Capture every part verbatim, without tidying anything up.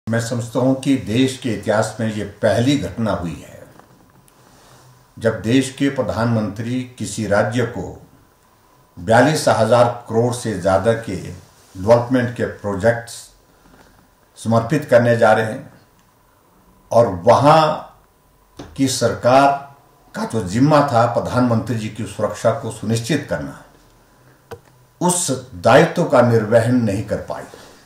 मैं समझता हूं कि देश के इतिहास में ये पहली घटना हुई है जब देश के प्रधानमंत्री किसी राज्य को बयालीस हजार करोड़ से ज़्यादा के डेवलपमेंट के प्रोजेक्ट्स समर्पित करने जा रहे हैं और वहां की सरकार का जो जिम्मा था प्रधानमंत्री जी की सुरक्षा को सुनिश्चित करना, उस दायित्व का निर्वहन नहीं कर पाई।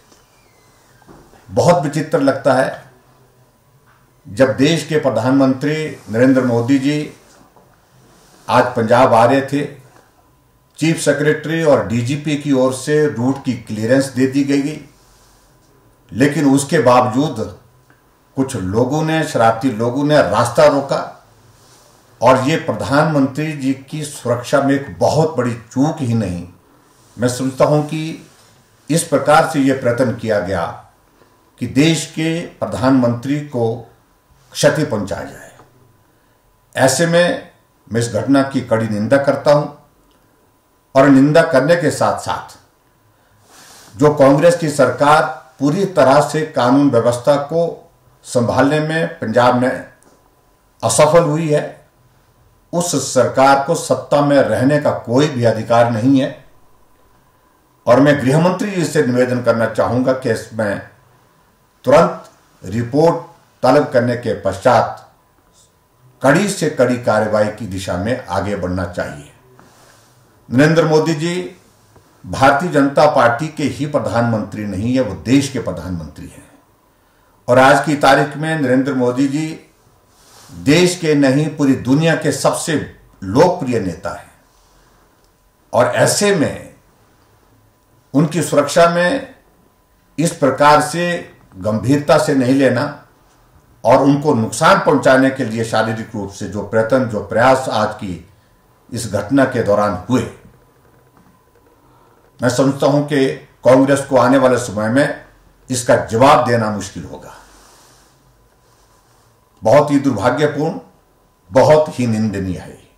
बहुत विचित्र लगता है जब देश के प्रधानमंत्री नरेंद्र मोदी जी आज पंजाब आ रहे थे, चीफ सेक्रेटरी और डीजीपी की ओर से रूट की क्लियरेंस दे दी गई, लेकिन उसके बावजूद कुछ लोगों ने शरारती लोगों ने रास्ता रोका और ये प्रधानमंत्री जी की सुरक्षा में एक बहुत बड़ी चूक ही नहीं, मैं समझता हूं कि इस प्रकार से यह प्रयत्न किया गया कि देश के प्रधानमंत्री को क्षति पहुंचाया जाए। ऐसे में मैं इस घटना की कड़ी निंदा करता हूं और निंदा करने के साथ साथ जो कांग्रेस की सरकार पूरी तरह से कानून व्यवस्था को संभालने में पंजाब में असफल हुई है, उस सरकार को सत्ता में रहने का कोई भी अधिकार नहीं है। और मैं गृहमंत्री जी से निवेदन करना चाहूंगा कि इसमें तुरंत रिपोर्ट तलब करने के पश्चात कड़ी से कड़ी कार्रवाई की दिशा में आगे बढ़ना चाहिए। नरेंद्र मोदी जी भारतीय जनता पार्टी के ही प्रधानमंत्री नहीं है, वो देश के प्रधानमंत्री हैं और आज की तारीख में नरेंद्र मोदी जी देश के नहीं पूरी दुनिया के सबसे लोकप्रिय नेता हैं और ऐसे में उनकी सुरक्षा में इस प्रकार से गंभीरता से नहीं लेना और उनको नुकसान पहुंचाने के लिए शारीरिक रूप से जो प्रयत्न जो प्रयास आज की इस घटना के दौरान हुए, मैं समझता हूं कि कांग्रेस को आने वाले समय में इसका जवाब देना मुश्किल होगा। बहुत ही दुर्भाग्यपूर्ण, बहुत ही निंदनीय है।